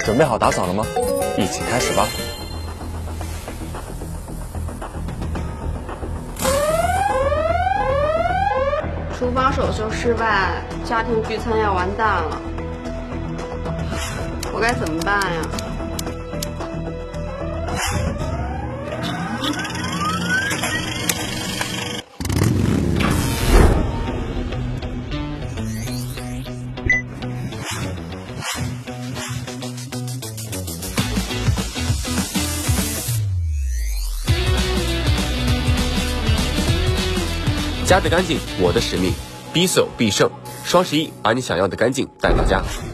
准备好打扫了吗？一起开始吧。 厨房手修失败，家庭聚餐要完蛋了，我该怎么办呀？ 家的干净，我的使命，匕首必胜。双11把你想要的干净带到家。